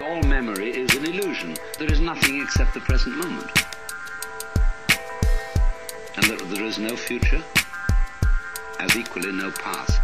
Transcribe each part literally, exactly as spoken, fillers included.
All memory is an illusion. There is nothing except the present moment. And that there is no future, as equally no past.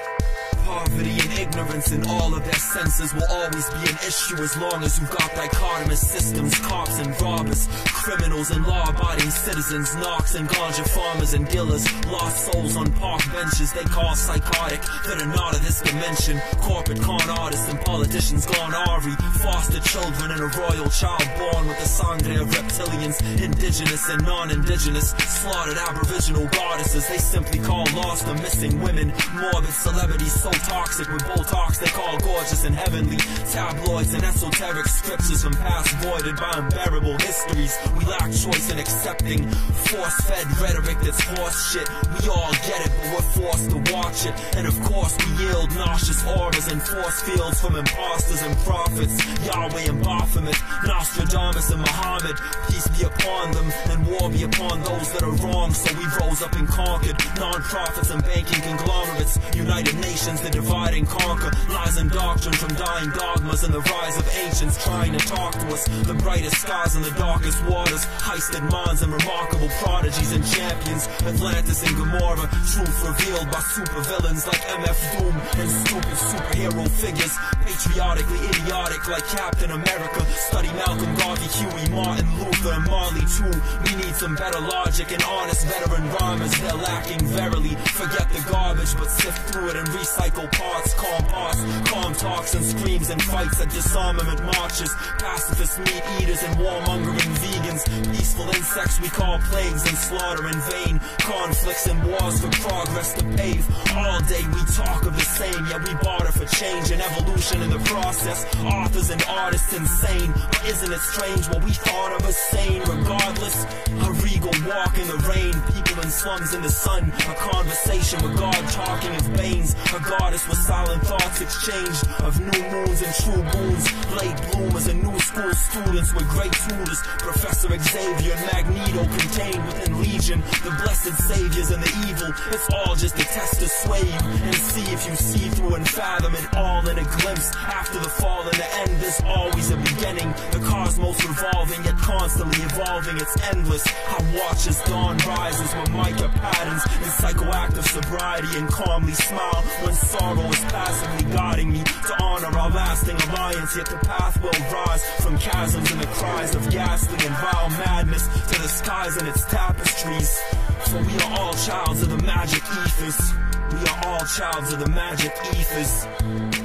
Poverty and ignorance in all of their senses will always be an issue as long as you've got dichotomous systems, cops and robbers, criminals and law-abiding citizens, knocks and ganja farmers and dealers, lost souls on park benches they call psychotic, that are not of this dimension, corporate con artists and politicians gone R V, foster children and a royal child born with the sangre of reptilians, indigenous and non-indigenous, slaughtered aboriginal goddesses they simply call lost or missing women, morbid celebrities so toxic with Botox they call gorgeous and heavenly, tabloids and esoteric scriptures from past voided by unbearable histories. We lack choice in accepting force-fed rhetoric that's horse shit. We all get it, but we're forced to watch it. And of course we yield nauseous auras and force fields from imposters and prophets, Yahweh and Baphomet, Nostradamus and Muhammad. Peace be upon them and war be upon those that are wrong. So we rose up and conquered non-profits and banking conglomerates, United Nations that divide and conquer, lies and doctrine from dying dogmas and the rise of ancients trying to talk to us. The brightest skies and the darkest waters, heisted minds and remarkable prodigies and champions, Atlantis and Gomorrah, truth revealed by supervillains like M F Doom and stupid superhero figures, patriotically idiotic like Captain America. Study Malcolm Garvey, Huey, Martin Luther and Marley too. We need some better logic and honest veteran rhymers, they're lacking verily. Forget the garbage but sift through it and recycle parts, calm parts, calm talks and screams and fights at disarmament marches, pacifist meat eaters and warmongering vegans, peaceful insects we call plagues and slaughter in vain, conflicts and wars for progress to pave. All day we talk of the same, yet we barter for change and evolution in the process. Authors and artists insane, but isn't it strange what we thought of as sane? Regardless, a regal walk in the rain, people in slums in the sun, a conversation with God talking of Banes, a goddess with silent thoughts exchanged of new moons and true boons, late bloomers and new school students with great tutors, Professor Xavier and Magneto contained within Legion, the blessed saviors and the evil. It's all just a test to sway you and see if you see through and fathom it all in a glimpse. After the fall and the end there's always a beginning, the cosmos revolving yet constantly evolving, it's endless. I watch as dawn rises with mica patterns in psychoactive sobriety and calmly smile when sorrow is passively guiding me to honor our lasting alliance. Yet the path will rise from chasms and the cries of ghastly and vile madness to the skies and its tapestries. For we are all childs of the magic ethers. We are all childs of the magic ethers.